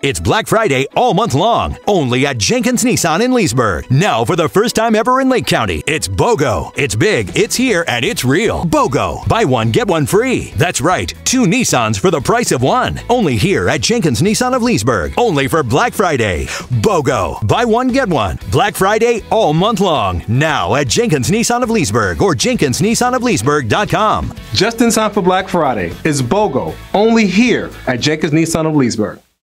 It's Black Friday all month long, only at Jenkins Nissan in Leesburg. Now, for the first time ever in Lake County, it's BOGO. It's big, it's here, and it's real. BOGO. Buy one, get one free. That's right, 2 Nissans for the price of one. Only here at Jenkins Nissan of Leesburg. Only for Black Friday. BOGO. Buy one, get one. Black Friday all month long. Now at Jenkins Nissan of Leesburg or JenkinsNissanofLeesburg.com. Just in time for Black Friday is BOGO. Only here at Jenkins Nissan of Leesburg.